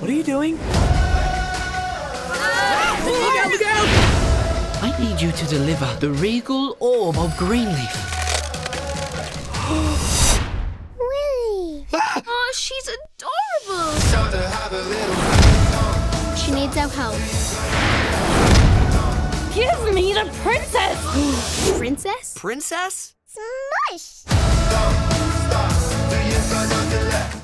What are you doing? Look out, look out! I need you to deliver the regal orb of Greenleaf. Willy! Oh, she's adorable. She needs our help. Give me the princess. Princess? Princess? Smush!